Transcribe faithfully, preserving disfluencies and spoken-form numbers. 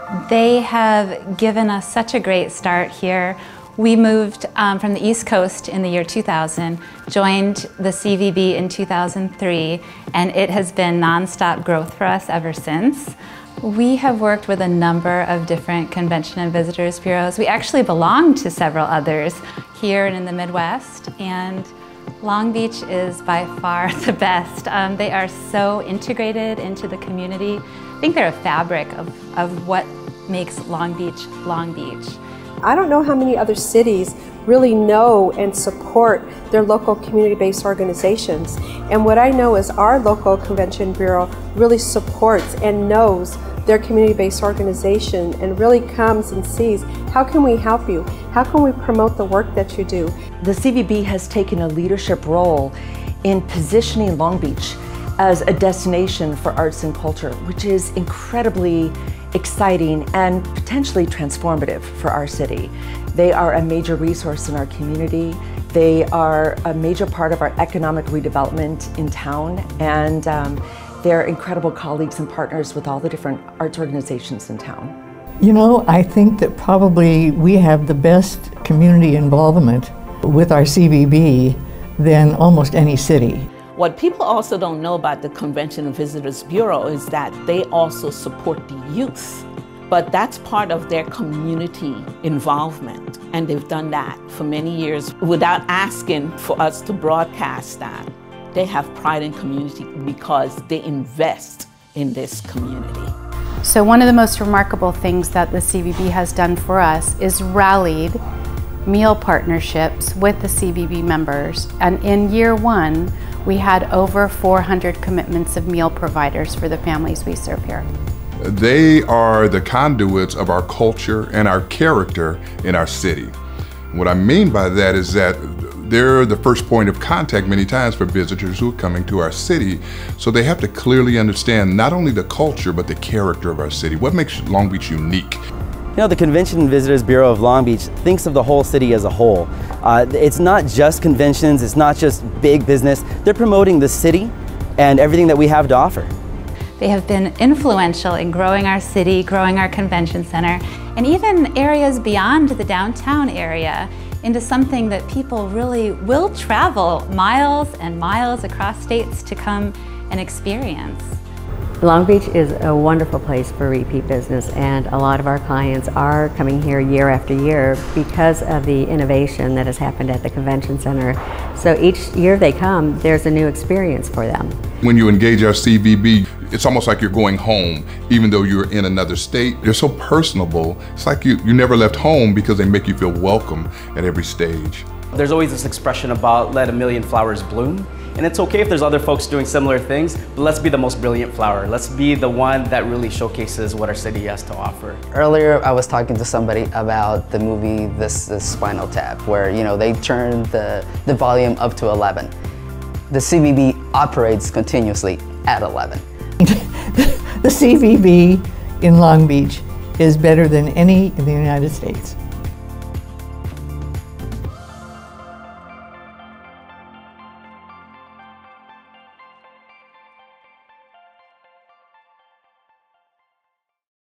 They have given us such a great start here. We moved um, from the East Coast in the year two thousand, joined the C V B in two thousand three, and it has been nonstop growth for us ever since. We have worked with a number of different convention and visitors bureaus. We actually belong to several others here and in the Midwest, and Long Beach is by far the best. Um, they are so integrated into the community. I think they're a fabric of, of what makes Long Beach, Long Beach. I don't know how many other cities really know and support their local community-based organizations. And what I know is our local convention bureau really supports and knows their community-based organization and really comes and sees, how can we help you? How can we promote the work that you do? The C V B has taken a leadership role in positioning Long Beach as a destination for arts and culture, which is incredibly exciting and potentially transformative for our city. They are a major resource in our community. They are a major part of our economic redevelopment in town, and um, they're incredible colleagues and partners with all the different arts organizations in town. You know, I think that probably we have the best community involvement with our C V B than almost any city. What people also don't know about the Convention and Visitors Bureau is that they also support the youth. But that's part of their community involvement, and they've done that for many years without asking for us to broadcast that. They have pride in community because they invest in this community. So one of the most remarkable things that the C V B has done for us is rallied meal partnerships with the C V B members, and in year one we had over four hundred commitments of meal providers for the families we serve here. They are the conduits of our culture and our character in our city. What I mean by that is that they're the first point of contact many times for visitors who are coming to our city. So they have to clearly understand not only the culture, but the character of our city. What makes Long Beach unique? You know, the Convention and Visitors Bureau of Long Beach thinks of the whole city as a whole. Uh, it's not just conventions, it's not just big business. They're promoting the city and everything that we have to offer. They have been influential in growing our city, growing our convention center, and even areas beyond the downtown area into something that people really will travel miles and miles across states to come and experience. Long Beach is a wonderful place for repeat business, and a lot of our clients are coming here year after year because of the innovation that has happened at the convention center. So each year they come, there's a new experience for them. When you engage our C V B, it's almost like you're going home, even though you're in another state. They're so personable. It's like you, you never left home because they make you feel welcome at every stage. There's always this expression about let a million flowers bloom. And it's okay if there's other folks doing similar things, but let's be the most brilliant flower. Let's be the one that really showcases what our city has to offer. Earlier, I was talking to somebody about the movie This Is Spinal Tap, where you know they turned the, the volume up to eleven. The C V B operates continuously at eleven. The C V B in Long Beach is better than any in the United States.